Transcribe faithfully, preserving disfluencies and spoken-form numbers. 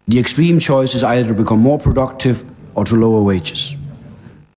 The extreme choice is either to become more productive or to lower wages.